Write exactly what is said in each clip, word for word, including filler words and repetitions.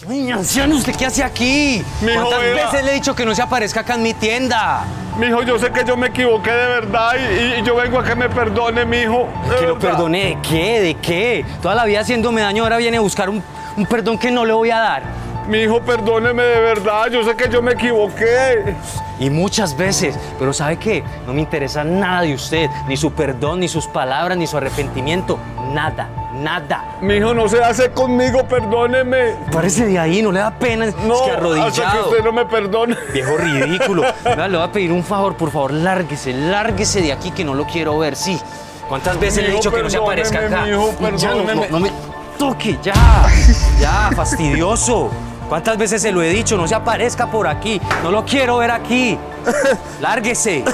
Uy, anciano, ¿usted qué hace aquí? Mijo, ¿Cuántas vea. veces le he dicho que no se aparezca acá en mi tienda? Mijo, yo sé que yo me equivoqué de verdad y, y yo vengo a que me perdone, mijo. de ¿Que lo verdad. perdone de qué? ¿De qué? Toda la vida haciéndome daño, ahora viene a buscar un, un perdón que no le voy a dar. Mijo, perdóneme de verdad, yo sé que yo me equivoqué. Y muchas veces, pero ¿sabe qué? No me interesa nada de usted, ni su perdón, ni sus palabras, ni su arrepentimiento. Nada, nada. Mijo, no se hace conmigo, perdóneme. Parece de ahí, no le da pena, No, es que hasta que arrodillado. usted no me perdone. Viejo ridículo. Vea, le voy a pedir un favor, por favor, lárguese, lárguese de aquí que no lo quiero ver, sí. ¿Cuántas veces le he Mijo, dicho que no se aparezca perdóneme, acá? mijo, Ya, no, perdóneme. no, no me toque, ya, ya, fastidioso. ¿Cuántas veces se lo he dicho? No se aparezca por aquí, no lo quiero ver aquí. Lárguese.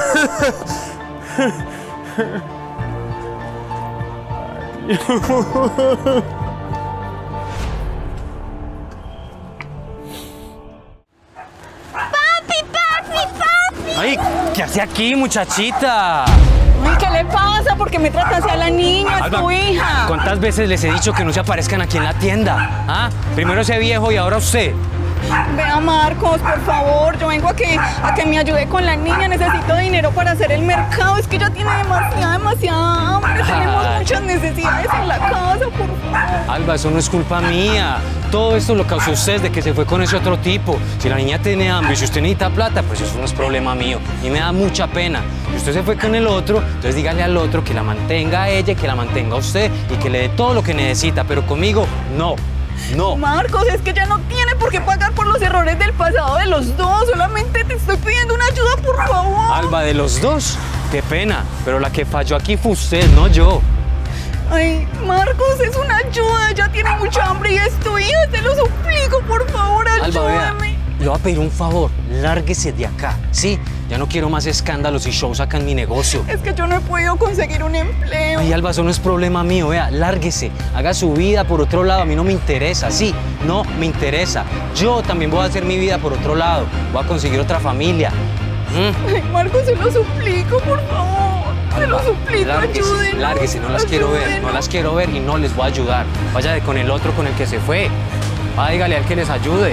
¡Papi, papi, papi! Ay, ¿qué hace aquí, muchachita? Ay, ¿qué le pasa? ¿Por qué me tratas así a la niña? Es Alba, tu hija. ¿cuántas veces les he dicho que no se aparezcan aquí en la tienda? ¿Ah? Primero ese viejo y ahora usted. Vea, Marcos, por favor, yo vengo a que, a que me ayude con la niña. Necesito dinero para hacer el mercado. Es que ella tiene demasiada, demasiada hambre. Tenemos Ay. muchas necesidades en la casa, por favor. Alba, eso no es culpa mía. Todo esto lo causó usted de que se fue con ese otro tipo. Si la niña tiene hambre y si usted necesita plata, pues eso no es problema mío. Y me da mucha pena. Si usted se fue con el otro, entonces dígale al otro que la mantenga a ella, que la mantenga a usted y que le dé todo lo que necesita. Pero conmigo, no. No. Marcos, es que ella no tiene por qué pagar por los errores del pasado de los dos. Solamente te estoy pidiendo una ayuda, por favor. Alba, de los dos, qué pena. Pero la que falló aquí fue usted, no yo. Ay, Marcos, es una ayuda. Ella tiene mucha hambre y es tu hija. Te lo suplico, por favor, Alba, vea, ayúdame. le voy a pedir un favor. Lárguese de acá, ¿sí? Ya no quiero más escándalos y shows acá en mi negocio. Es que yo no he podido conseguir un empleo. Ay, Alba, eso no es problema mío, vea, lárguese, haga su vida por otro lado, a mí no me interesa, sí, no me interesa. Yo también voy a hacer mi vida por otro lado, voy a conseguir otra familia. ¿Mm? Ay, Marcos, se lo suplico, por favor. Se lo suplico, Lárguese, ayúdenos. lárguese, no las quiero ver, no ayúdenos. las quiero ver y no les voy a ayudar. Vaya de con el otro con el que se fue. Ah, dígale al que les ayude.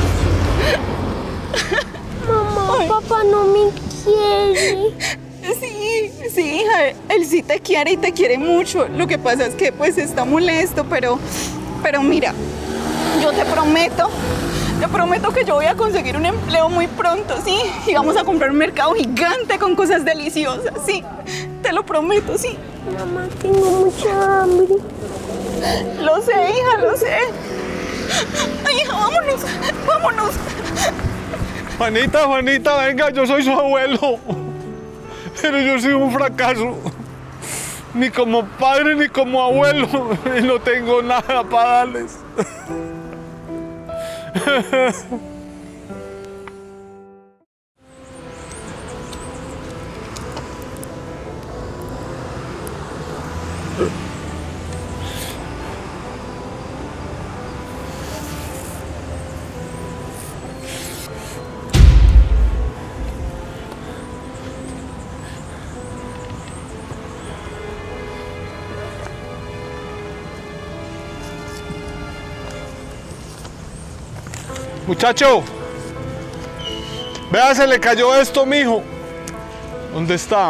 Mamá, papá no me quiere. Sí, sí, hija, él sí te quiere y te quiere mucho. Lo que pasa es que pues está molesto, pero, pero mira, yo te prometo, te prometo que yo voy a conseguir un empleo muy pronto, ¿sí? Y vamos a comprar un mercado gigante con cosas deliciosas, sí. Te lo prometo, sí. Mamá, tengo mucha hambre. Lo sé, hija, lo sé. Ay, hija, vámonos, vámonos. Juanita, Juanita, venga, yo soy su abuelo. Pero yo soy un fracaso. Ni como padre ni como abuelo. Y no tengo nada para darles. Muchacho, vea, se le cayó esto, mijo. ¿Dónde está?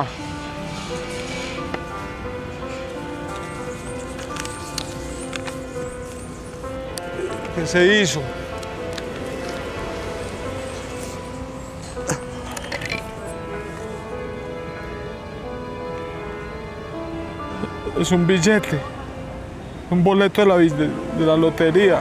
¿Qué se hizo? Es un billete, un boleto de la, de, de la lotería.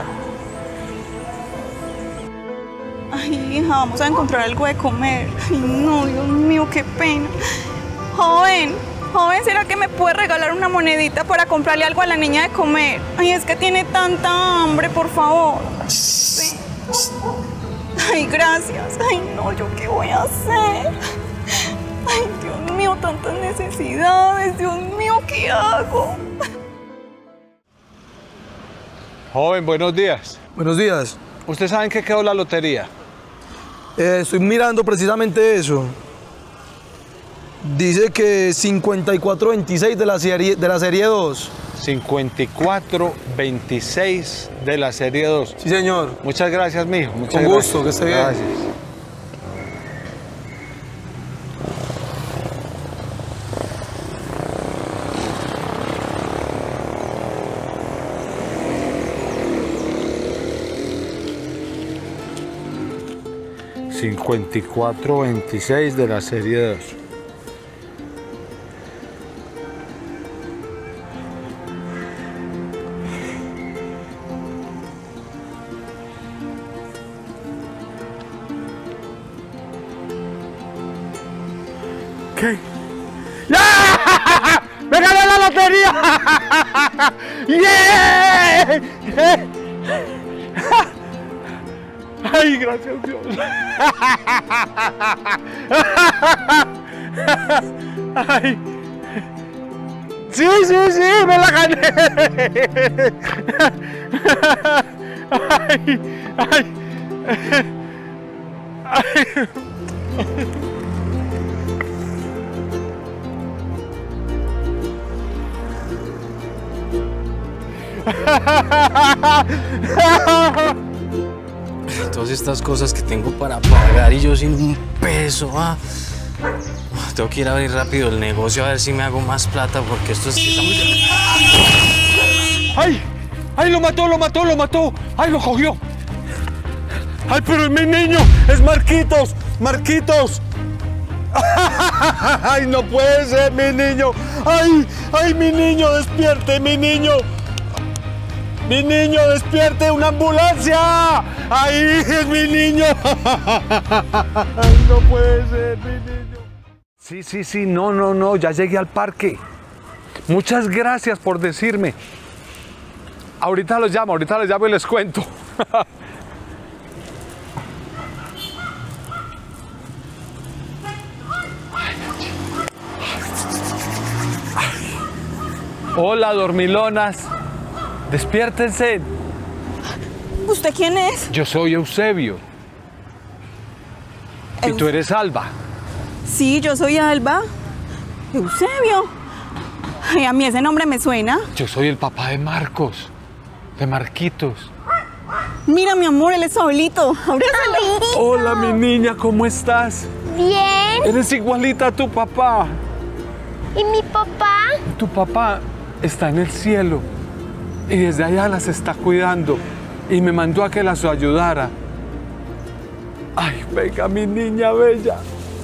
Ay, hija, vamos a encontrar algo de comer. Ay, no, Dios mío, qué pena. Joven, joven, ¿será que me puede regalar una monedita para comprarle algo a la niña de comer? Ay, es que tiene tanta hambre, por favor. Sí. Ay, gracias. Ay, no, ¿yo qué voy a hacer? Ay, Dios mío, tantas necesidades. Dios mío, ¿qué hago? Joven, buenos días. Buenos días. ¿Ustedes saben qué quedó la lotería? Eh, estoy mirando precisamente eso. Dice que cincuenta y cuatro veintiséis de la serie, de la serie dos. cincuenta y cuatro veintiséis de la serie dos. Sí, señor. Muchas gracias, mijo. Muchas Con gusto, gracias. que esté bien. Gracias. cincuenta y cuatro veintiséis de la serie dos. ¿Qué? ¡Ya! ¡Me gané la lotería! ¡Yeah! ¡Ay, gracias Dios! ¡Ay! ¡Sí, sí, sí! ¡Me la gané! ¡Ay! ¡Ay! ¡Ay! Todas estas cosas que tengo para pagar y yo sin un peso. Ah. Tengo que ir a abrir rápido el negocio a ver si me hago más plata porque esto es... está muy... ¡Ay! ¡Ay, lo mató, lo mató, lo mató! ¡Ay, lo cogió! ¡Ay, pero es mi niño! ¡Es Marquitos! ¡Marquitos! ¡Ay, no puede ser mi niño! ¡Ay! ¡Ay, mi niño, despierte, mi niño! ¡Mi niño, despierte! ¡Una ambulancia! ¡Ahí es mi niño! ¡Ay, no puede ser mi niño! Sí, sí, sí, no, no, no, ya llegué al parque. Muchas gracias por decirme. Ahorita los llamo, ahorita les llamo y les cuento. Hola, dormilonas. Despiértense. ¿Usted quién es? Yo soy Eusebio. Y tú eres Alba. Sí, yo soy Alba. Eusebio. Ay, a mí ese nombre me suena. Yo soy el papá de Marcos, de Marquitos. Mira, mi amor, él es Saulito. Abrázalo. Hola, mi niña, ¿cómo estás? Bien. Eres igualita a tu papá. ¿Y mi papá? Tu papá está en el cielo y desde allá las está cuidando y me mandó a que las ayudara. Ay, venga, mi niña bella.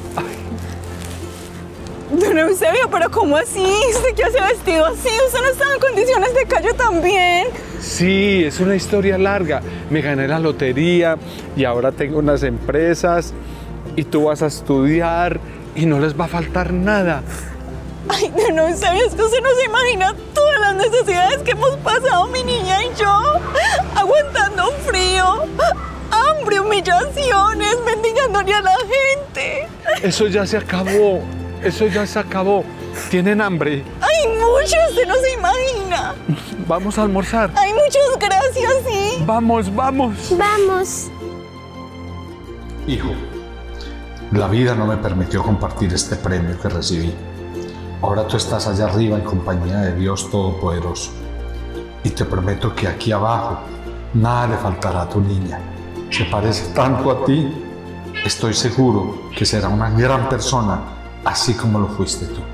Don Eusebio, pero ¿cómo así? ¿Usted qué hace vestido así? ¿Usted no estaba en condiciones de calle también? Sí, es una historia larga. Me gané la lotería y ahora tengo unas empresas y tú vas a estudiar y no les va a faltar nada. Ay, Don Eusebio, es que usted no se imagina todas las necesidades que hemos pasado mi niña y yo. Aguantando frío, hambre, humillaciones, mendigándole a la gente. Eso ya se acabó. Eso ya se acabó. ¿Tienen hambre? Ay, mucho, usted no se imagina. Vamos a almorzar. Ay, muchas gracias, sí. Vamos, vamos. Vamos. Hijo, la vida no me permitió compartir este premio que recibí. Ahora tú estás allá arriba en compañía de Dios Todopoderoso. Y te prometo que aquí abajo nada le faltará a tu niña. Se parece tanto a ti. Estoy seguro que será una gran persona, así como lo fuiste tú.